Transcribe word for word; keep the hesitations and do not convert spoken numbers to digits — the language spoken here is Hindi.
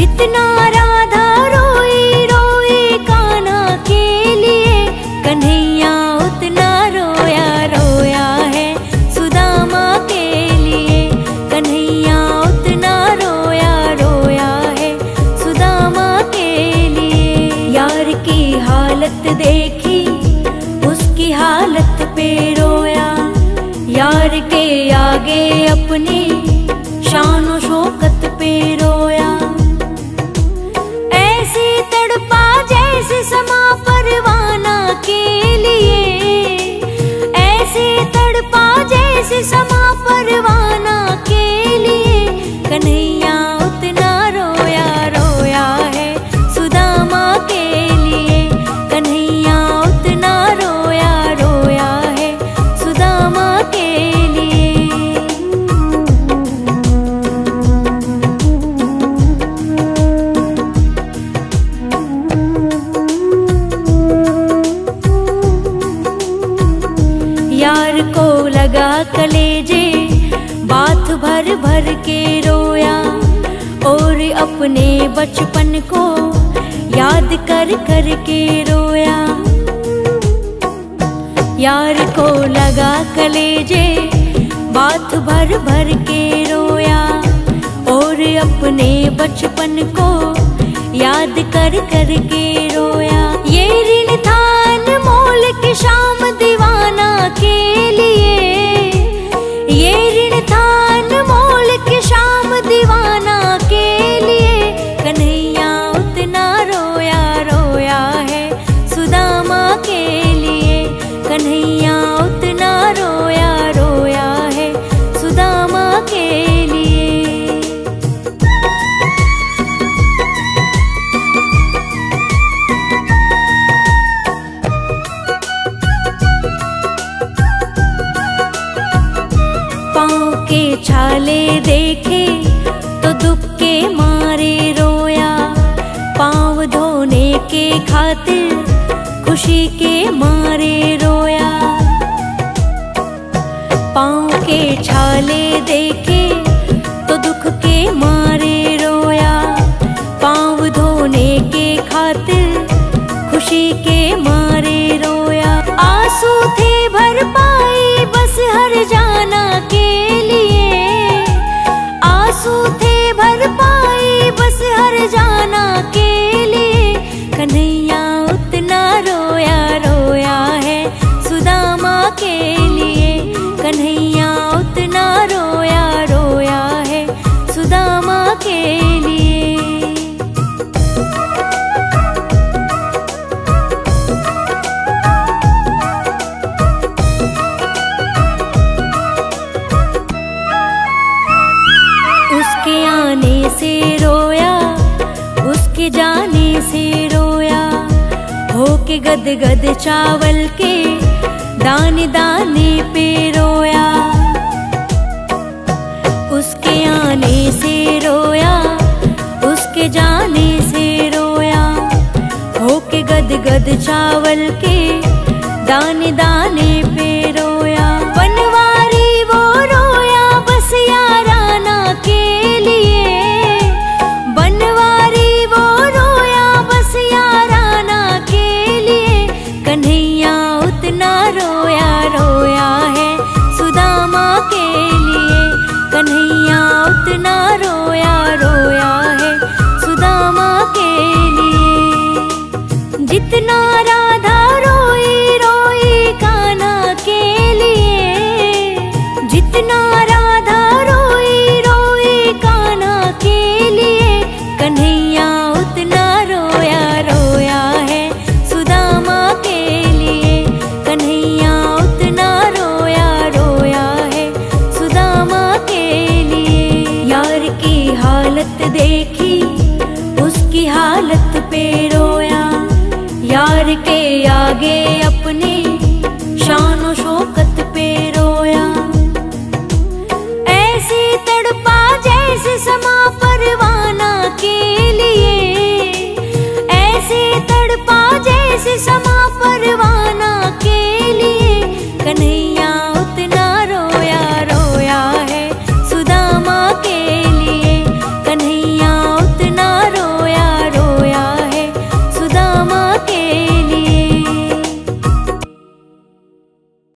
जितना राधा रोई रोई कान्हा के लिए, कन्हैया उतना रोया रोया है सुदामा के लिए। कन्हैया उतना रोया रोया है सुदामा के लिए। यार की हालत देखी उसकी हालत पे रोया, यार के आगे अपनी शानो शौकत पे रोया। ऐसे तड़पा जैसे समा परवाना के लिए, ऐसे तड़पा जैसे समा परवाना के लिए। कन्हैया उतना रोया रोया है सुदामा के लिए। कन्हैया उतना रोया रोया है सुदामा के लिए। यार को लगा कलेजे बात भर भर के रोया, और अपने बचपन को याद कर कर के रोया। यार को लगा कलेजे बात भर भर के रोया, और अपने बचपन को याद कर कर के रोया। ये ऋण था अनमोल के शाम दीवाना के लिए, ये ऋण था अनमोल के शाम दीवाना के लिए। कन्हैया उतना रोया रोया है सुदामा के लिए। कन्हैया उतना रोया रोया है सुदामा के लिए। पाँव के छाले देखे तो दुख के मारे रोया, पाँव धोने के खातिर खुशी के मारे रोया। पाँव के छाले देखे तो दुख के मारे रोया, पाँव धोने के खातिर खुशी के मारे रोया। आंसू थे भर पाई बस हर जाना के लिए, आंसू थे भर पाई बस हर जाना के लिए। कन्हैया उतना रोया रोया है सुदामा के लिए। कन्हैया उतना रोया रोया है सुदामा के लिए। उसके आने से रोया, उसके जाने से रोया, होके गद गद चावल के दाने दाने पे रोया। उसके आने से रोया, उसके जाने से रोया, होके गद गद चावल के दाने दाने पे रोया। बनवारी वो रोया बस याराना के लिए, बनवारी वो रोया बस याराना के लिए। कन्हैया उतना रोया रोया है सुदामा के लिए। कन्हैया उतना रोया रोया है सुदामा के लिए। जितना राधा रोई रोई कान्हा के लिए, जितना राधा रोई रोई कान्हा के लिए। कन्हैया उतना रोया रोया है सुदामा के लिए। कन्हैया उतना रोया रोया है सुदामा के लिए। यार की हालत देखी उसकी हालत पे रोया, यार के आगे अपनी शानो शौकत पे रोया। ऐसे तड़पा जैसे समा परवाना के लिए, ऐसे तड़पा जैसे समा